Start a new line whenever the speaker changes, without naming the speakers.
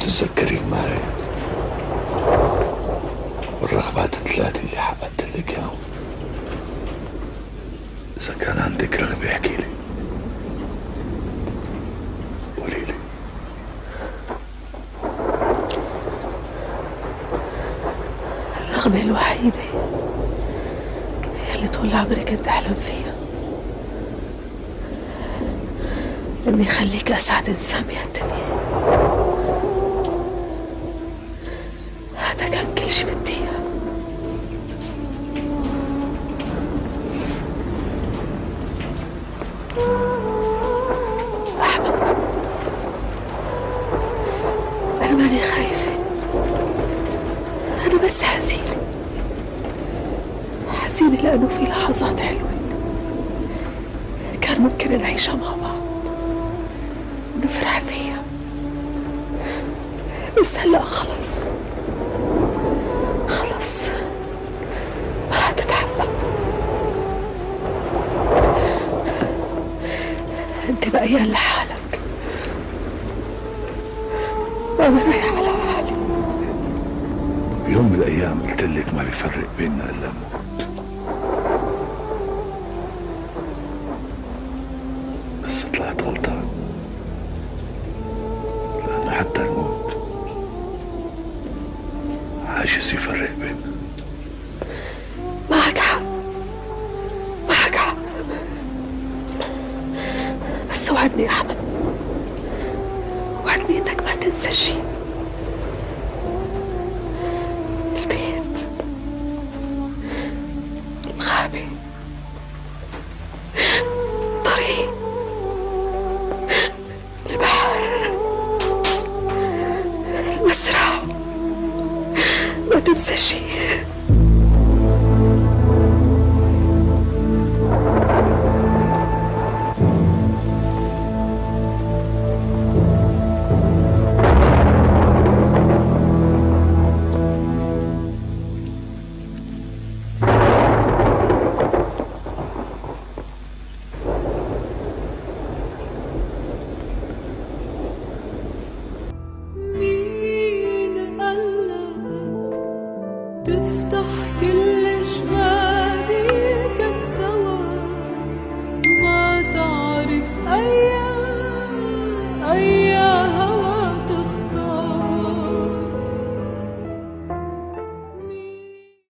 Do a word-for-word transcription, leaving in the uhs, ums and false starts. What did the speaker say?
تتذكرين معي والرغبات الثلاثة اللي حققت لك اياهم؟ إذا كان عندك رغبة احكي لي، قولي لي.
الرغبة الوحيدة اللي طول عمري كنت أحلم فيها إني أخليك أسعد إنسان بهالدنيا. هذا كان كل شي بدي إياه. أحمد، أنا ماني خايفة، أنا بس حزينة حزينة لأنه في لحظات حلوة كان ممكن نعيشها مع بعض ونفرح فيها، بس هلأ خلص خلص ما حتتحقق. انت بقيان لحالك وانا رايح على حالي.
بيوم من الايام قلت لك ما بيفرق بيننا الا الموت، بس طلعت غلطان، لانه حتى الموت عاجز يفرق بيننا.
معك حق معك حق، بس وعدني يا احمد، وعدني انك ما تنسى شيء. البيت، الغابة، الطريق، البحر، المسرح، ما تنسى شيء.